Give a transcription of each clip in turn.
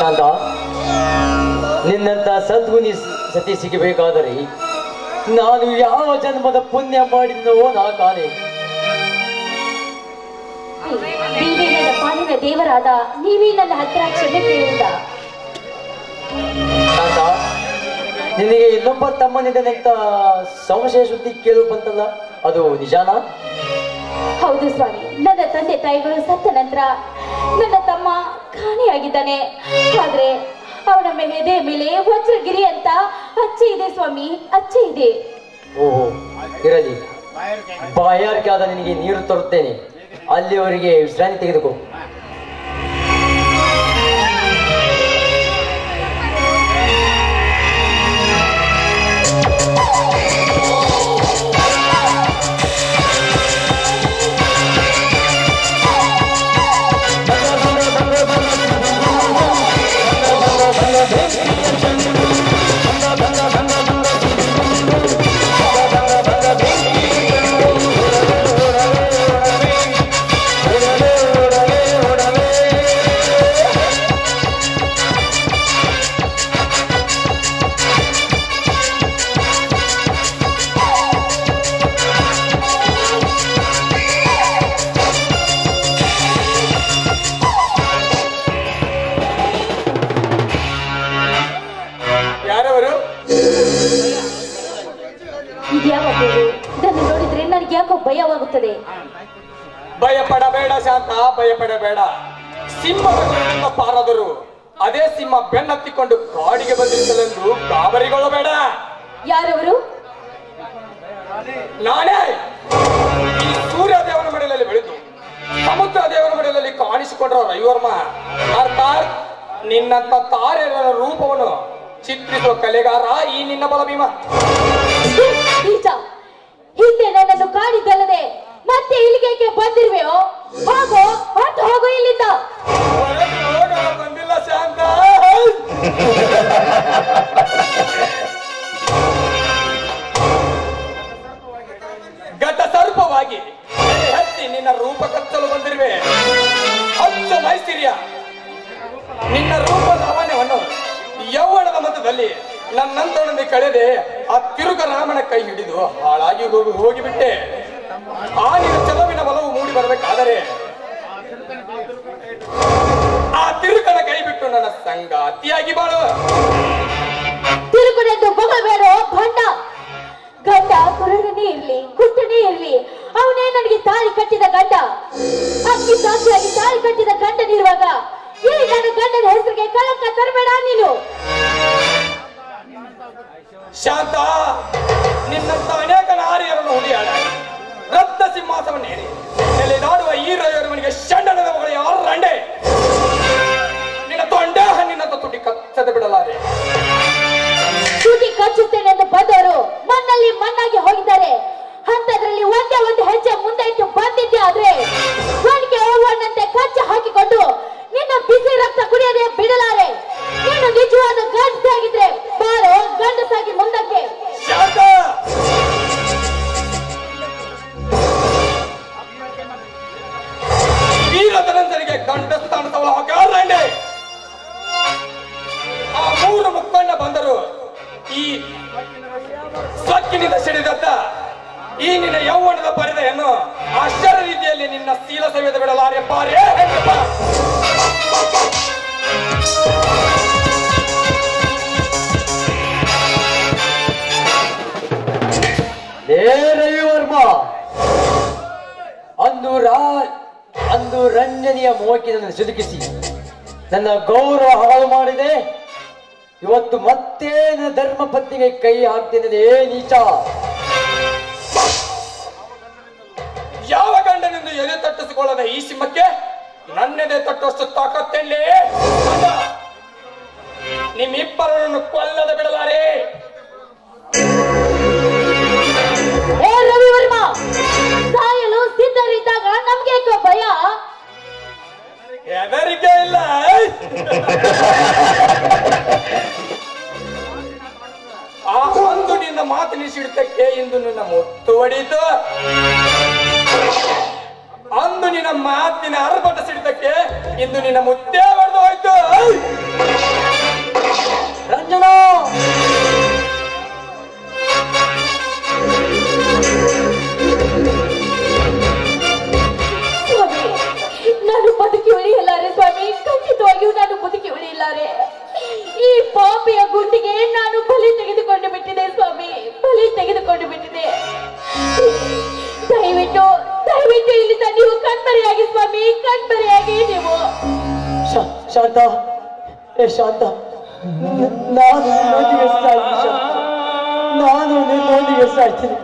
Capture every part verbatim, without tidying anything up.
ಶಾಂತ, ನಿನ್ನಂತ ಸದ್ಗುಣಿ ಸತಿ ಸಿಗಬೇಕಾದರೆ ನಾನು ಯಾವ ಜನ್ಮದ ಪುಣ್ಯ ಮಾಡಿದ್ನೋ ನಾ ಕಾಣೆ. ನನ್ನ ಪಾಲಿನ ದೇವರಾದ ನೀವೇ ನನ್ನ ಹತ್ತಿರ ಕ್ಷಮೆ ಕೇಳುವುದಾ? ಶಾಂತ, ನಿನಗೆ ಇನ್ನೊಬ್ಬ ತಮ್ಮನಿದ್ದಾನೆ ಅಂತ ಸಂಶಯ ಸುದ್ದಿ ಕೇಳು ಬಂತಲ್ಲ, ಅದು ನಿಜಾನಾ? ಹೌದು ಸ್ವಾಮಿ, ನನ್ನ ತಂದೆ ತಾಯಿಗಳು ಸತ್ತ ನಂತರ ನನ್ನ ತಮ್ಮ ಕಾಣೆಯಾಗಿದ್ದಾನೆ. ಆದ್ರೆ ಅವನ ಮೆಹೆದೆ ಮೇಲೆ ವಜ್ರಗಿರಿ ಅಂತ ಅಚ್ಚೆ ಇದೆ ಸ್ವಾಮಿ, ಅಚ್ಚೆ ಇದೆ. ಓಹೋ, ಇರಲಿ. ಬಾಯಾರಿಕೆ ಆದ ನಿನಗೆ ನೀರು ತರುತ್ತೇನೆ, ಅಲ್ಲಿವರೆಗೆ ವಿಶ್ರಾಂತಿ ತೆಗೆದುಕೋ. ಇದನ್ನು ನೋಡಿದ್ರೆ ನನಗೆ ಯಾಕೋ ಭಯವಾಗುತ್ತದೆ. ಭಯಪಡಬೇಡ ಶಾಂತ, ಭಯಪಡಬೇಡ. ಸಿಂಹದಿಂದ ಪಾರಾದರು ಅದೇ ಸಿಂಹ ಬೆನ್ನತ್ತಿಕೊಂಡು ಕಾಡಿಗೆ ಬಂದಿರುತ್ತಲೆಂದು ಗಾಬರಿಗೊಳ್ಳಬೇಡ. ಯಾರವರು? ನಾನೇ. ಈ ಸೂರ್ಯ ದೇವನ ಮಡಿಲಲ್ಲಿ ಬೆಳೆದು ಸಮುದ್ರ ದೇವನ ಮಡಿಲಲ್ಲಿ ಕಾಣಿಸಿಕೊಂಡ್ರ ರವಿವರ್ಮ, ಅರ್ಥಾತ್ ನಿನ್ನಂತ ತಾರೆಯ ರೂಪವನ್ನು ಚಿತ್ರಿಸುವ ಕಲೆಗಾರ ಈ ನಿನ್ನ ಬಲಭೀಮ. ನಿಜ, ಹಿಂದೆ ನನ್ನನ್ನು ಕಾಡಿದ್ದಲ್ಲದೆ ಮತ್ತೆ ಇಲ್ಲಿಗೆ ಬಂದಿರುವೆಯೋ? ಹೋಗೋ, ಹೊತ್ತು ಹೋಗೋ ಇಲ್ಲಿಂದ. ಬಂದಿಲ್ಲ ಶಾಂತ. ಘಟ ಸರ್ಪವಾಗಿ ಹತ್ತಿ ನಿನ್ನ ರೂಪ ಕತ್ತಲು ಬಂದಿರುವೆ. ಹಚ್ಚ ಮೈಸಿರಿಯ ನಿನ್ನ ರೂಪದ ಅವನ್ಯವನ್ನು ಯೌವನದ ಮಧ್ಯದಲ್ಲಿ ನನ್ನಂತರೊಂದಿ ಕಳೆದೆ ಆ ತಿರುಗ ರಾಮನ ಕೈ ಹಿಡಿದು ಹಾಳಾಗಿ ಹೋಗಿ ಹೋಗಿಬಿಟ್ಟೆ. ಆ ನಿನ್ನ ಚೆಲುವಿನ ಬಲವು ಮೂಡಿ ಬರಬೇಕಾದರೆ ಆ ತಿರುಕನ ಕೈ ಬಿಟ್ಟು ನನ್ನ ಸಂಗಾತಿಯಾಗಿ ಬಾಳುವ. ತಿರುಕನೆಂದು ಮಗಬೇಡೋ ಭಂಡ. ಗಂಡ ಕುರುಡನೇ ಇರ್ಲಿ, ಕುಟ್ಟನೇ ಇರ್ಲಿ, ಅವನೇ ನನಗೆ ತಾಳಿ ಕಟ್ಟಿದ ಗಂಡ. ಅಕ್ಕಿ ಸಾಕ್ಷಿಯಾಗಿ ತಾಳಿ ಕಟ್ಟಿದ ಗಂಡನಿರುವಾಗ ಇಲ್ಲಿ ನನ್ನ ಗಂಡನ ಹೆಸರಿಗೆ ಕಳಂಕ ತರಬೇಡ ನೀನು. ಶಾಂತ, ನಿನ್ನಂತ ಅನೇಕ ನಾರಿಯರನ್ನು ಹುಡಿಯಾಡ ರತ್ನ ಸಿಂಹಾಸವನ್ನು ಹೇಳಿ ನೆಲೆದಾಡುವ ಈ ರವಿವರ್ಮನಿಗೆ ಷಂಡನದ ಮಗಳು ಯಾರ ರಂಡೆ. ನಿನ್ನ ತೊಂಡೆ ಹಣ್ಣಿನಂತ ತುಟಿ ಕಚ್ಚದೆ ಬಿಡಲಾರೆ. ತುಟಿ ಕಚ್ಚುತ್ತೇನೆಂದು ಬಂದವರು ಮಣ್ಣಲ್ಲಿ ಮಣ್ಣಾಗಿ ಹೋಗಿದ್ದಾರೆ. ಅಂತದ್ರಲ್ಲಿ ಒಂದೇ ಒಂದು ಹೆಜ್ಜೆ ಮುಂದೆ ಇಟ್ಟು ಬಂದಿದ್ದೆ ಆದ್ರೆ ಒಣಗೆ ಹೂವನ್ನಂತೆ ಕಚ್ಚ ಹಾಕಿಕೊಂಡು ನಿನ್ನ ಬಿಸಿ ರಕ್ತ ಕುಡಿಯದೆ ಬಿಡಲಾರೆ. ನೀನು ನಿಜವಾದ ಗಂಡಸಾಗಿದ್ರೆ ಬಾರೋ, ಗಂಡಸಾಗಿ ಮುಂದಕ್ಕೆ. ವೀರಧನಂಜನಿಗೆ ಗಂಡಸ್ಥಾನದವಳ ಹಾಗಾರಂಡೆ. ಆ ಮೂರು ಮುಖಂಡ ಬಂದರು ಈ ಸ್ವಕ್ಕಿನಿಂದ ಸಿಡಿದತ್ತ ಈ ನಿನ್ನ ಯೌವನದ ಪರಿದೆಯನ್ನು ಆಶ್ಚರ್ಯ ರೀತಿಯಲ್ಲಿ ನಿನ್ನ ಶೀಲ ಸವಿಯದ ಬಿಡಲಾರೆ. ಪಾರೇ ರವಿವರ್ಮ, ಅಂದು ರಾ ಅಂದು ರಂಜನಿಯ ಮೋಹಕ್ಕೆ ನನ್ನ ಸಿಲುಕಿಸಿ ನನ್ನ ಗೌರವ ಹಾಳು ಮಾಡಿದೆ. ಇವತ್ತು ಮತ್ತೆ ನನ್ನ ಧರ್ಮ ಪತ್ನಿಗೆ ಕೈ ಹಾಕ್ತೇನೆ. ನೀಚ, ಯಾವ ಗಂಡನಿಂದ ಎದೆ ತಟ್ಟಿಸಿಕೊಳ್ಳದ ಈ ಸಿಂಹಕ್ಕೆ ನನ್ನೆದೆ ತಟ್ಟುವಷ್ಟು ತಾಕತ್ತೇನೆ. ನಿಮ್ಮಿಬ್ಬರನ್ನು ಕೊಲ್ಲದ ಬಿಡಲಾರೆ. ಏ ರವಿವರ್ಮ, ಸಾಯಲು ಸಿದ್ಧರಿದ್ದಾಗ ನಮ್ಗೆ ಭಯ? ಹೆದರಿಕೆ ಇಲ್ಲ. ಆ ಒಂದು ನಿನ್ನ ಮಾತಿನ ಸಿಡಿತಕ್ಕೆ ಇಂದು ನಿನ್ನ ಮುತ್ತು ಹೊಡೀತು. ಅಂದು ನಿನ್ನ ಮಾತಿನ ಅರ್ಭಟ ಸಿಡಿತಕ್ಕೆ ಇಂದು ನಿನ್ನ ಮುತ್ತೇ ಹೊಡೆದು ಹೋಯ್ತು. ದಯವಿಟ್ಟು ಇಲ್ಲಿಂದ ನೀವು ಕಣ್ಮರೆಯಾಗಿ ಸ್ವಾಮಿ, ಕಣ್ಮರೆಯಾಗಿ ನೀವು. ಶಾಂತ, ಏ ಶಾಂತ, ನಾನು ನಿನ್ನೊಂದಿಗೆ ಸಾಯ್ತೀನಿ ಶಾಂತ, ನಾನು ನಿನ್ನೊಂದಿಗೆ ಸಾಯ್ತೀನಿ.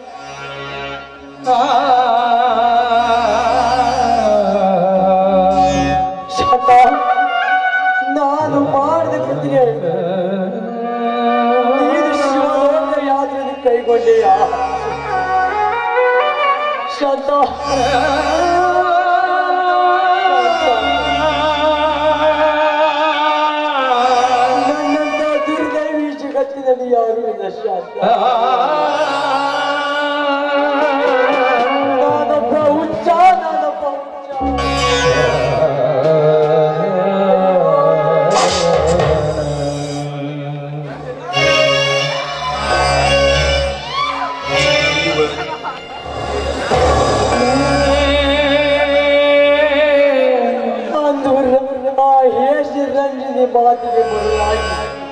ಶಾಂತ, ನಾನು ಮಾಡಿದ ಕೃತಿಗೆ ನೀನು ಶಿವಲೋಕ ಯಾತ್ರೆ ಕೈಗೊಂಡೆಯ ಶಾಂತ. ನನ್ನಂತ ದುರ್ದೈವಿ ಜಗತ್ತಿನಲ್ಲಿ ಯಾರು ಇಲ್ಲ ಶಾಂತ. ನಾನೊಬ್ಬ ಹುಚ್ಚ, ನಾನೊಬ್ಬ ಹುಚ್ಚ. ರಂಜನಿ ಮಾತಿಗೆ ಮರುಳಾಗಿ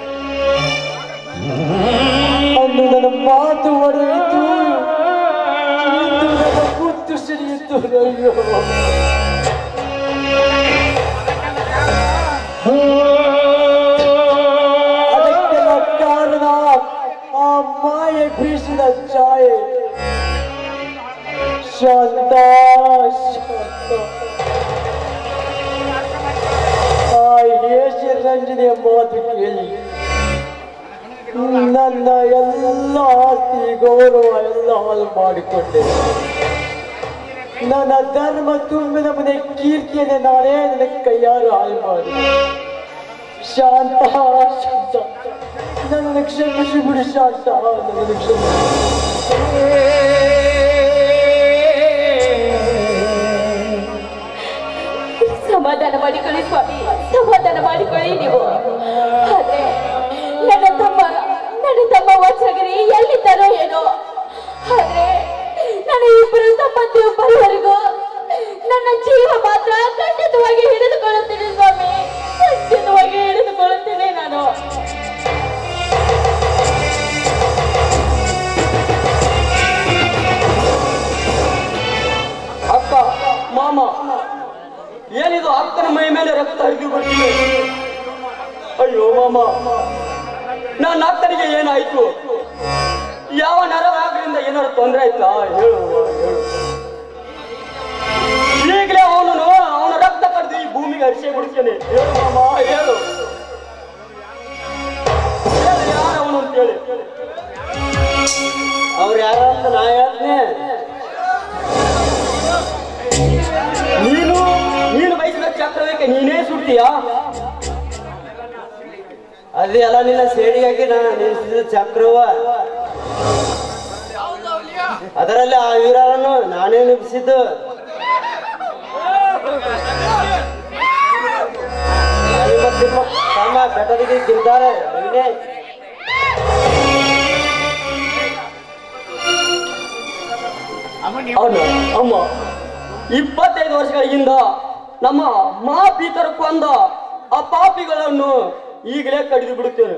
ಅಂದು ನನ್ನ ಮಾತು ಒಡೆಯಿತು, ಇಂದು ನನ್ನ ಮುತ್ತು ಸಿಡಿಯಿತು. ಅಯ್ಯೋ, ಅದಕ್ಕೆಲ್ಲ ಕಾರಣ ಆ ಮಾಯೆ ಬೀಸಿದ ಛಾಯೆ. ಶಾಂತ, ಶಾಂತ, ರಂಜನೆಯ ಮಾತು ಕೇಳಿ ನನ್ನ ಎಲ್ಲ ಆಸ್ತಿ ಗೌರವ ಎಲ್ಲ ಹಾಳು ಮಾಡಿಕೊಂಡೆ. ನನ್ನ ಧರ್ಮ ತುಂಬಿದ ಮನೆ ಕೀರ್ತಿಯನ್ನೇ ನಾನೇ ನನ್ನ ಕೈಯಾರು ಹಾಳು ಮಾಡಿ. ಶಾಂತ, ಶಾಂತ, ನನ್ನನ್ನು ಕ್ಷಮಿಸಿ ಬಿಡು ಶಾಂತ, ನನ್ನನ್ನು ಕ್ಷಮಿಸಿ. ಸಮಾಧಾನ ಮಾಡಿಕೊಳ್ಳಿ ಸ್ವಾಮಿ, ಸಮಾಧಾನ ಮಾಡಿಕೊಳ್ಳಿ ನೀವು. ಆದ್ರೆ ನನ್ನ ತಮ್ಮ ನನ್ನ ತಮ್ಮ ವಜ್ರಗಿರಿ ಎಲ್ಲಿದ್ದಾರೋ ಏನೋ. ಆದ್ರೆ ನನ್ನ ಇಬ್ಬರು ತಮ್ಮಂದಿರು ಬರುವವರೆಗೂ ನನ್ನ ಜೀವ ಮಾತ್ರ ಖಂಡಿತವಾಗಿ ಹಿಡಿದುಕೊಳ್ಳುತ್ತೇನೆ ಸ್ವಾಮಿ, ಖಂಡಿತವಾಗಿ ಹಿಡಿದುಕೊಳ್ಳುತ್ತೇನೆ ನಾನು. ಅಕ್ಕ, ಮಾಮ, ಏನಿದು ಅಕ್ಕನ ಮೈ ಮೇಲೆ ರಕ್ತ ಹರಿದು ಬರ್ತಿದೆ? ಅಯ್ಯೋ ಮಾಮ, ನನ್ನ ಅಕ್ಕನಿಗೆ ಏನಾಯ್ತು? ಯಾವ ನರವಾಗದಿಂದ ಏನಾದ್ರು ತೊಂದರೆ ಆಯ್ತಾ? ಹೇಳು ಹೇಳು. ಈಗಲೇ ಅವನು ಅವನ ರಕ್ತ ಕಡ್ದು ಈ ಭೂಮಿಗೆ ಹರಿಸೇ ಬಿಡ್ತೇನೆ. ಹೇಳು ಮಾಮ, ಹೇಳು. ಯಾರವನು ಅಂತೇಳಿ. ಅವ್ರು ಯಾರ ಅಂತ ನಾ ಹೇಳ್ತೇನೆ. ನೀನು ನೀನು ಬಯಸಿದ ಚಕ್ರಕ್ಕೆ ನೀನೇ ಸುಡ್ತೀಯಾ? ಅದೇ ಅಲ್ಲ, ನಿನ್ನ ಸೇಡಿಗಾಗಿ ನಾನು ನಿಲ್ಲಿಸಿದ ಚಕ್ರವ. ಅದರಲ್ಲಿ ಆ ವೀರರನ್ನು ನಾನೇ ನಿಲ್ಲಿಸಿದ್ದು. ತಮ್ಮ ಬೆಟ್ಟದಿಗೆ ತಿಂತಾರೆ. ಅಮ್ಮ, ಇಪ್ಪತ್ತೈದು ವರ್ಷಗಳ ಹಿಂದ ನಮ್ಮ ಮಹಾಪೀತರು ಕೊಂದ ಆ ಪಾಪಿಗಳನ್ನು ಈಗಲೇ ಕಡಿದು ಬಿಡುತ್ತೇನೆ.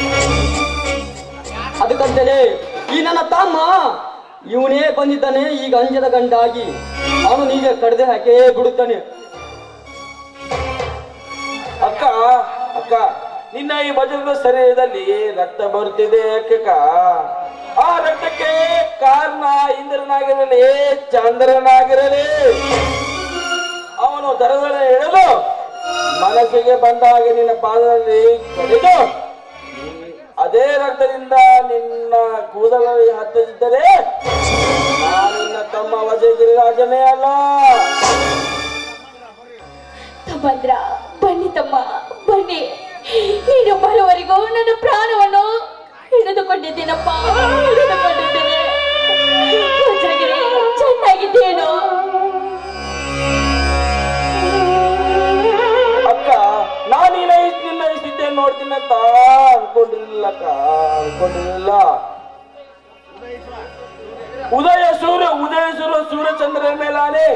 ಅದಕ್ಕಂತಲೇ ಈ ನನ್ನ ತಮ್ಮ ಇವನೇ ಬಂದಿದ್ದಾನೆ. ಈಗ ಅಂಜದ ಗಂಡಾಗಿ ಅವನು ನೀಗೆ ಕಡ್ದೆ ಹಾಕೇ ಬಿಡುತ್ತಾನೆ. ಅಕ್ಕ ಅಕ್ಕ ನಿನ್ನ ಈ ವಜ್ರದ ಶರೀರದಲ್ಲಿ ರಕ್ತ ಬರುತ್ತಿದೆ ಅಕ್ಕ. ಆ ರಕ್ತಕ್ಕೆ ಕಾರಣ ಇಂದ್ರನಾಗಿರಲಿ ಚಂದ್ರನಾಗಿರಲಿ, ಅವನು ದರದರ ಎಳೆದು ಮನಸ್ಸಿಗೆ ಬಂದ ಹಾಗೆ ನಿನ್ನ ಪಾದದಲ್ಲಿ ಕಡಿದು ಅದೇ ರಕ್ತದಿಂದ ನಿನ್ನ ಕೂದಲಲ್ಲಿ ಹತ್ತಿದ್ದರೆ ನಿನ್ನ ತಮ್ಮ ವಜ್ರಗಿರಿರಾಜನೇ ಅಲ್ಲ. ತಮ್ಮಂದ್ರ ಬನ್ನಿ, ತಮ್ಮ ಬನ್ನಿ. ನೀನು ಬರುವವರೆಗೂ ನನ್ನ ಪ್ರಾಣವನ್ನು ಹಿಡಿದುಕೊಂಡಿದ್ದೇನಪ್ಪ, ಹಿಡಿದುಕೊಂಡಿದ್ದೇನೆ. ವಜ್ರಗಿರಿ, ಚೆನ್ನಾಗಿದ್ದೇನು? ಅಕ್ಕ, ನಾನು ನಿರ್ಣಯಿಸಿದ್ದೆ ನೋಡ್ತೀನಿ ಅಂತ ಅನ್ಕೊಂಡಿರ್ಲಿಲ್ಲ ಅಕ್ಕ, ಅನ್ಕೊಂಡಿರ್ಲಿಲ್ಲ. ಉದಯ ಸೂರ್ಯ ಉದಯ ಸೂರ್ಯ ಸೂರ್ಯಚಂದ್ರನ ಮೇಲಾನೆ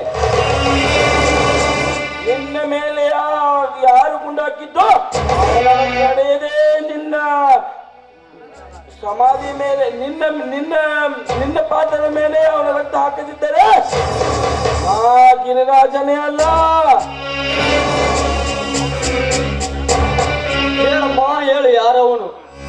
ನಿನ್ನ ಮೇಲೆ ಯಾರು ಗುಂಡಾಕಿದ್ದು ನಡೆಯದೆ ನಿನ್ನ ಸಮಾಧಿ ಮೇಲೆ ನಿನ್ನ ನಿನ್ನ ನಿನ್ನ ಪಾತ್ರದ ಮೇಲೆ ಅವನ ರಕ್ತ ಹಾಕದಿದ್ದರೆ ಗಿರಿರಾಜನೇ ಅಲ್ಲ. ಹೇಳಮ್ಮ, ಹೇಳು ಯಾರವನು?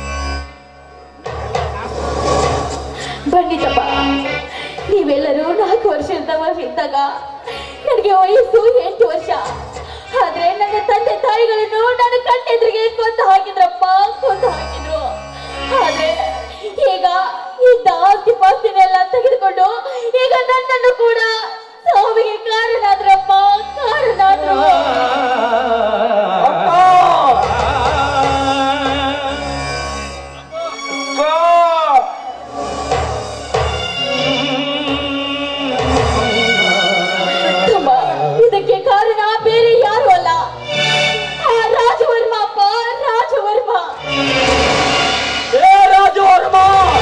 ಖಂಡಿತಪ್ಪ, ನೀವೆಲ್ಲರೂ ನಾಲ್ಕು ವರ್ಷದವರಿದ್ದಾಗ ನನಗೆ ವಯಸ್ಸು ಎಂಟು ವರ್ಷ. ಆದ್ರೆ ನನ್ನ ತಂದೆ ತಾಯಿಗಳನ್ನು ನನ್ನ ಕಣ್ಣೆದುರಿಗೆ ಕೊಂದು ಹಾಕಿದ್ರಪ್ಪ, ಕೊಂದು ಹಾಕಿದ್ರು. ಆದ್ರೆ ಈಗ ಇದ್ದ ಆಸ್ತಿ ಪಾಸ್ತಿನೆಲ್ಲ ತೆಗೆದುಕೊಂಡು ಈಗ ನನ್ನನ್ನು ಕೂಡ ಸಾವಿಗೆ ಕಾರಣಾದ್ರಪ್ಪ, ಕಾರಣಾದ್ರು. ಇದಕ್ಕೆ ಕಾರಣ ಬೇರೆ ಯಾರು ಅಲ್ಲ, ಆ ರಾಜವರ್ಮ ಅಪ್ಪ, ರಾಜವರ್ಮ. ಏ ರಾಜವರ್ಮ,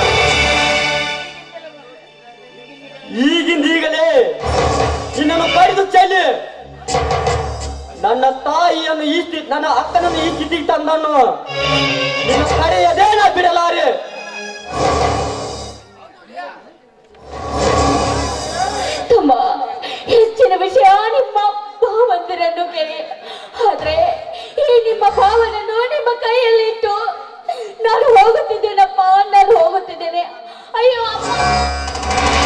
ಈಗಿಂದೀಗಲೇ ನಿನ್ನನ್ನು ಕಡಿದು ಚೆಲ್ಲಿ ನನ್ನ ತಾಯಿಯನ್ನು ಈ ಸ್ಥಿತಿ, ನನ್ನ ಅಕ್ಕನನ್ನು ಈ ಸ್ಥಿತಿಗೆ ತಂದನ್ನು ನಿನ್ನ ಕಡೆಯದೇನ ಬಿಡಲಾರೆ. ತುಂಬ ಹೆಚ್ಚಿನ ವಿಷಯ ನಿಮ್ಮ ಭಾವಂತರನ್ನು ಕೇಳಿ. ಆದ್ರೆ ಈ ನಿಮ್ಮ ಭಾವನನ್ನು ನಿಮ್ಮ ಕೈಯಲ್ಲಿ ಇಟ್ಟು ನಾನು ಹೋಗುತ್ತಿದ್ದೇನಪ್ಪ, ನಾನು ಹೋಗುತ್ತಿದ್ದೇನೆ. ಅಯ್ಯೋ ಅಮ್ಮ.